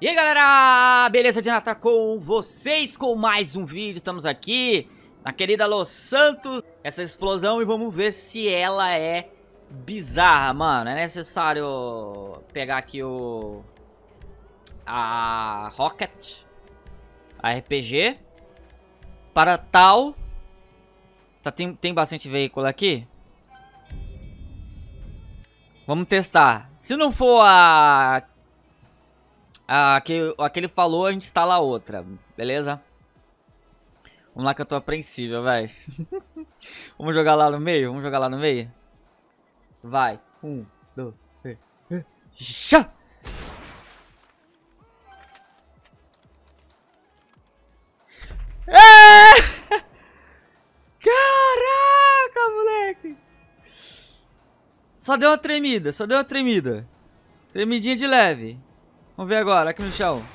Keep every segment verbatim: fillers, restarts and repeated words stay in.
E aí galera, beleza de nata com vocês com mais um vídeo. Estamos aqui na querida Los Santos, essa explosão, e vamos ver se ela é bizarra, mano. É necessário pegar aqui o... a Rocket, a R P G, para tal... Tá, tem, tem bastante veículo aqui. Vamos testar. Se não for a... a que, a que ele falou, a gente instala outra, beleza? Vamos lá que eu tô apreensível, velho. Vamos jogar lá no meio? Vamos jogar lá no meio? Vai. Um, dois, três. Já! É! Caraca, moleque! Só deu uma tremida, só deu uma tremida. Tremidinha de leve. Vamos ver agora, aqui no chão.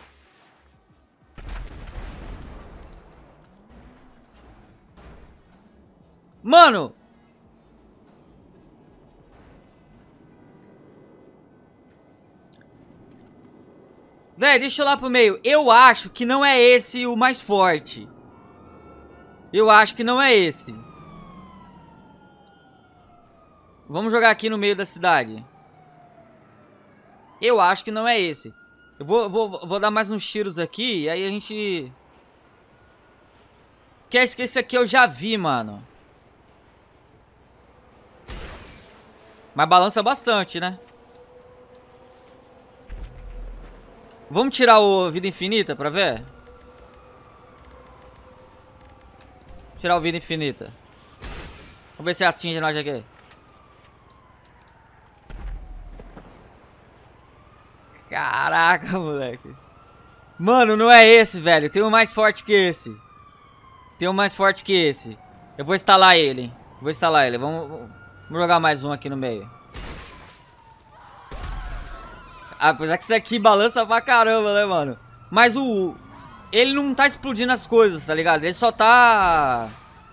Mano! Véi, deixa eu lá pro meio. Eu acho que não é esse o mais forte. Eu acho que não é esse. Vamos jogar aqui no meio da cidade. Eu acho que não é esse. Eu vou, vou, vou dar mais uns tiros aqui. E aí a gente... Que acho que esse aqui eu já vi, mano. Mas balança bastante, né? Vamos tirar o Vida Infinita pra ver? Tirar o Vida Infinita. Vamos ver se atinge nós aqui. Caraca, moleque. Mano, não é esse, velho. Tem um mais forte que esse. Tem um mais forte que esse. Eu vou instalar ele. Vou instalar ele. Vamos, vamos jogar mais um aqui no meio. Apesar que isso aqui balança pra caramba, né, mano? Mas o... ele não tá explodindo as coisas, tá ligado? Ele só tá...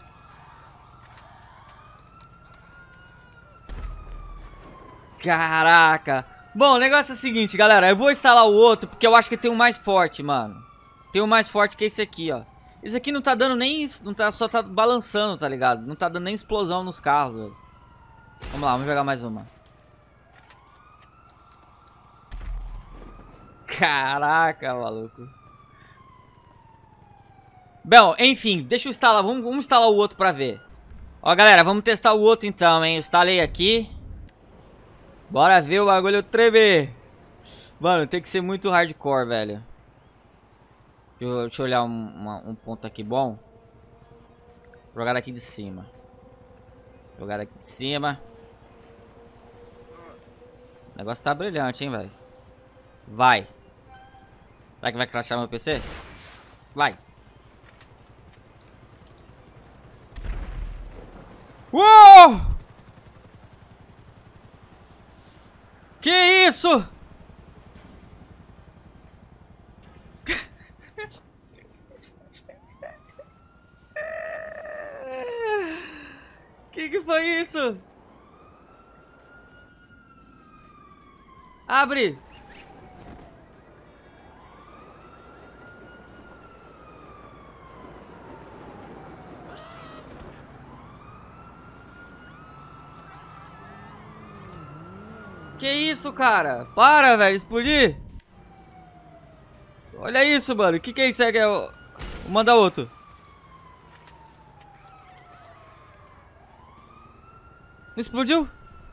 Caraca. Bom, o negócio é o seguinte, galera. Eu vou instalar o outro porque eu acho que tem um mais forte, mano. Tem um mais forte que esse aqui, ó. Esse aqui não tá dando nem... Não tá, só tá balançando, tá ligado? Não tá dando nem explosão nos carros, velho. Vamos lá, vamos jogar mais uma. Caraca, maluco. Bom, enfim, deixa eu instalar. Vamos, vamos instalar o outro pra ver. Ó, galera, vamos testar o outro então, hein. Eu instalei aqui. Bora ver o bagulho tremer. Mano, tem que ser muito hardcore, velho. Deixa eu, deixa eu olhar um, uma, um ponto aqui bom. Jogar daqui de cima. Jogar daqui de cima. O negócio tá brilhante, hein, velho. Vai. Será que vai crashar meu P C? Vai. Uou! Que isso? Que que foi isso? Abre! Que isso, cara? Para, velho, explodir! Olha isso, mano. Que que é isso? É, é, vou mandar outro. Não explodiu?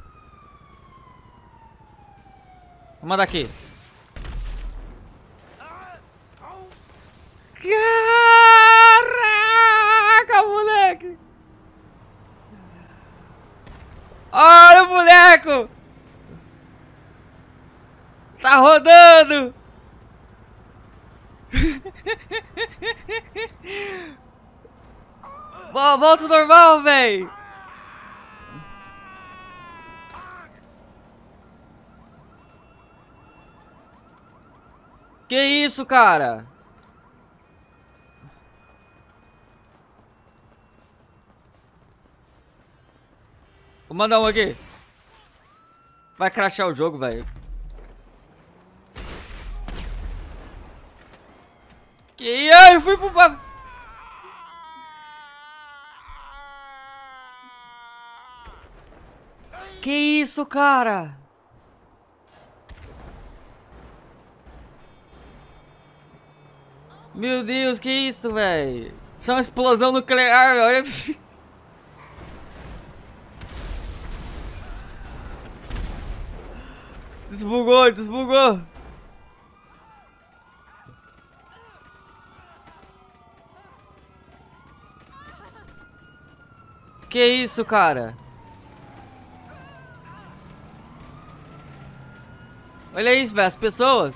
Vou mandar aqui. Caraca, moleque! Olha o boneco! Tá rodando! Volta ao normal, véi! Que isso, cara? Vou mandar um aqui. Vai crashar o jogo, velho. Que ai, eu fui pro... Que isso, cara? Meu Deus, que isso, velho? Isso é uma explosão nuclear, velho. Olha... Desbugou, desbugou. Que isso, cara? Olha isso, velho, as pessoas.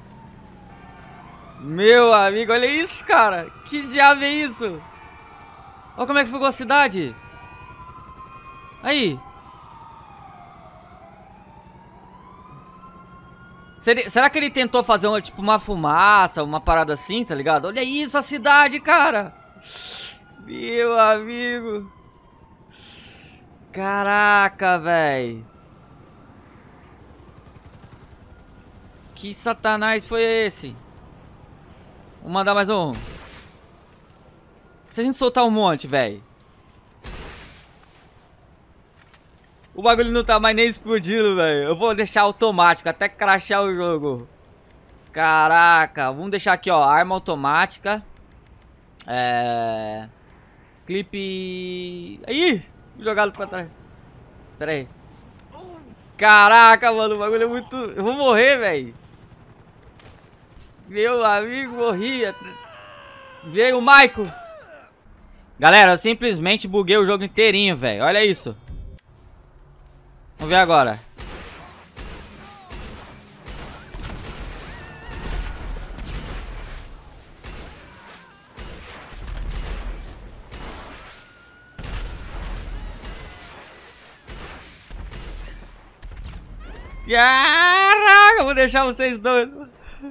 Meu amigo, olha isso, cara. Que diabo é isso? Olha como é que ficou a cidade. Aí. Seria, será que ele tentou fazer uma, tipo, uma fumaça, uma parada assim, tá ligado? Olha isso, a cidade, cara. Meu amigo. Caraca, velho. Que satanás foi esse? Vou mandar mais um. Se a gente soltar um monte, velho. O bagulho não tá mais nem explodindo, velho. Eu vou deixar automático até crashar o jogo. Caraca. Vamos deixar aqui, ó. Arma automática. É... Clipe... Ih! Jogado pra trás. Pera aí. Caraca, mano. O bagulho é muito... Eu vou morrer, velho. Meu amigo, morri. Veio o Michael. Galera, eu simplesmente buguei o jogo inteirinho, velho. Olha isso. Vamos ver agora. Caraca, vou deixar vocês doidos.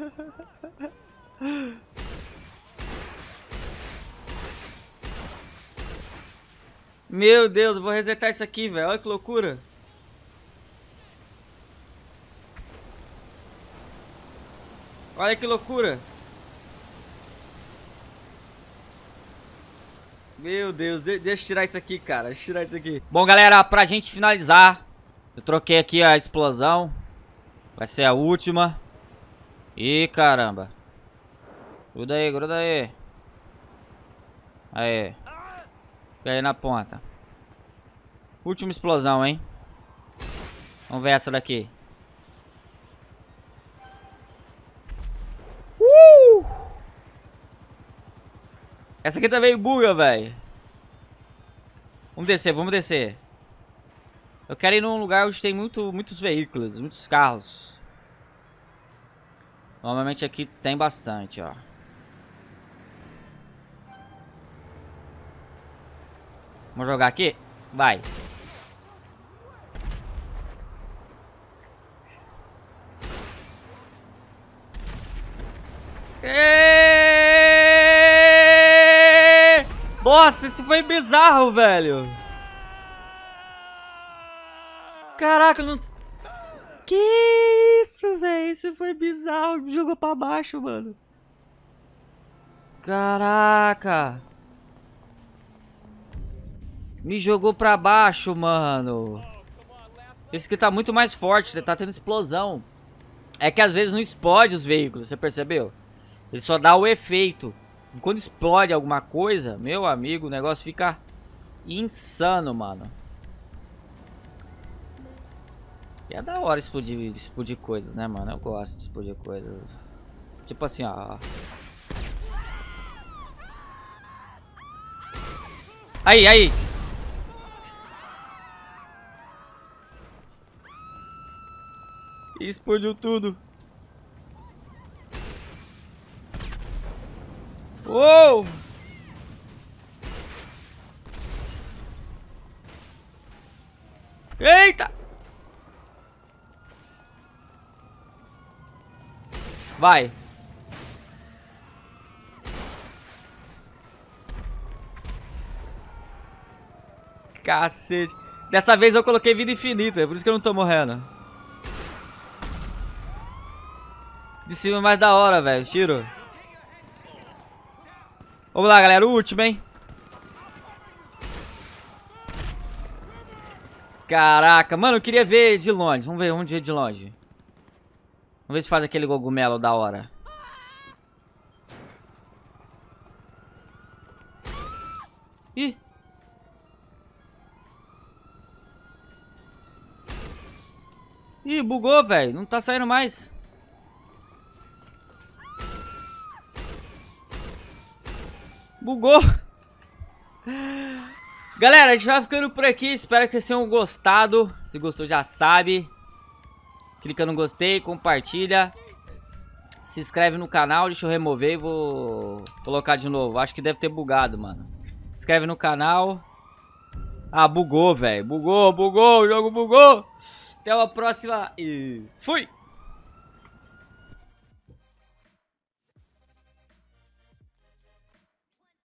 Meu Deus, eu vou resetar isso aqui, velho. Olha que loucura. Olha que loucura. Meu Deus, de deixa eu tirar isso aqui, cara. Deixa eu tirar isso aqui. Bom, galera, pra gente finalizar, eu troquei aqui a explosão. Vai ser a última. Ih, caramba. Gruda aí, gruda aí. Aí. Fica aí na ponta. Última explosão, hein? Vamos ver essa daqui. Uh! Essa aqui também buga, velho. Vamos descer, vamos descer. Eu quero ir num lugar onde tem muito, muitos veículos, muitos carros. Normalmente aqui tem bastante, ó. Vamos jogar aqui? Vai. Eee! Nossa, esse foi bizarro, velho. Caraca, não... Que isso, velho? Isso foi bizarro. Me jogou pra baixo, mano. Caraca. Me jogou pra baixo, mano. Esse aqui tá muito mais forte, tá tendo explosão. É que às vezes não explode os veículos, você percebeu? Ele só dá o efeito. E quando explode alguma coisa, meu amigo, o negócio fica insano, mano. E é da hora explodir, explodir coisas, né, mano? Eu gosto de explodir coisas. Tipo assim, ó. Aí, aí. E explodiu tudo. Uou! Eita! Vai. Cacete. Dessa vez eu coloquei vida infinita, é por isso que eu não tô morrendo. De cima é mais da hora, velho. Tiro. Vamos lá, galera. O último, hein? Caraca, mano, eu queria ver de longe. Vamos ver, vamos ver de longe. Vamos ver se faz aquele cogumelo da hora. Ih. Ih, bugou, velho. Não tá saindo mais. Bugou. Galera, a gente vai ficando por aqui. Espero que vocês tenham gostado. Se gostou, já sabe. Clica no gostei, compartilha. Se inscreve no canal. Deixa eu remover e vou colocar de novo. Acho que deve ter bugado, mano. Se inscreve no canal. Ah, bugou, velho. Bugou, bugou. O jogo bugou. Até a próxima e fui!